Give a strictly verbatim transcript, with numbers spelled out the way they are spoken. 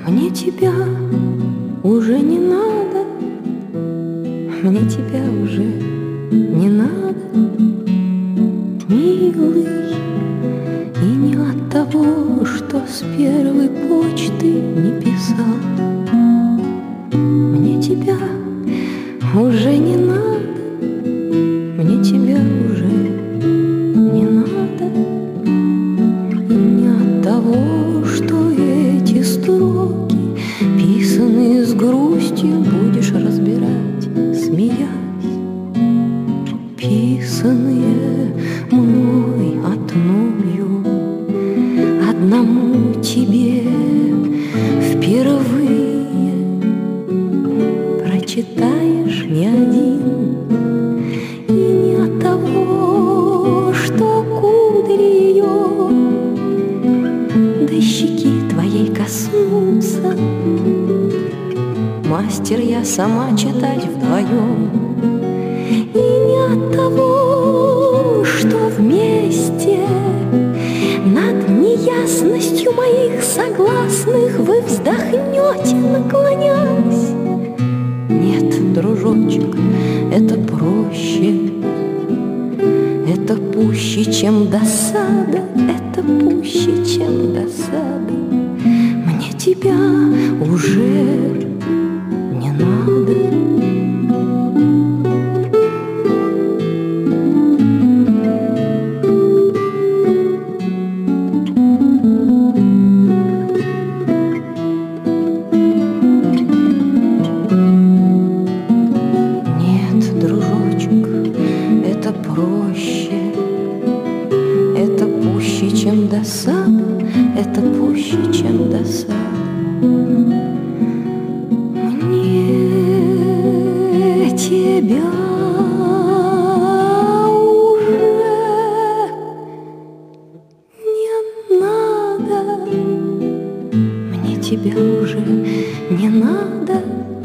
Мне тебя уже не надо, мне тебя уже не надо, милый. И не от того, что с первой почты не писал. Мне тебя уже не надо, мне тебя уже не надо. И не от того, что эти строки, писанные с грустью, будешь разбирать, смеясь, писанные мной одною, одному тебе впервые. Прочитаешь не один. И не от того, что кудри ее до щеки твоей коснутся. Мастер я сама читать вдвоем. И не от того, что вместе над неясностью моих согласных вы вздохнете, наклонясь. Нет, дружочек, это проще, это пуще, чем досада, это пуще, чем досада. Мне тебя уже не надо. Проще, это пуще, чем досада, это пуще, чем досада. Мне тебя уже не надо, мне тебя уже не надо.